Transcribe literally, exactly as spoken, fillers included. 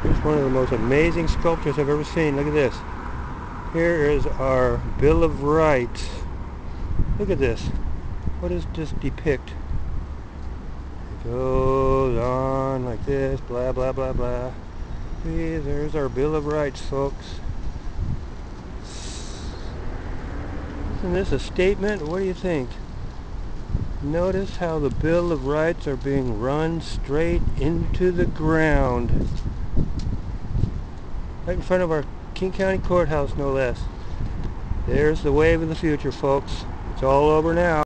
Here's one of the most amazing sculptures I've ever seen. Look at this. Here is our Bill of Rights. Look at this. What does this depict? It goes on like this, blah, blah, blah, blah. See, there's our Bill of Rights, folks. Isn't this a statement? What do you think? Notice how the Bill of Rights are being run straight into the ground. Right in front of our King County Courthouse, no less. There's the wave of the future, folks. It's all over now.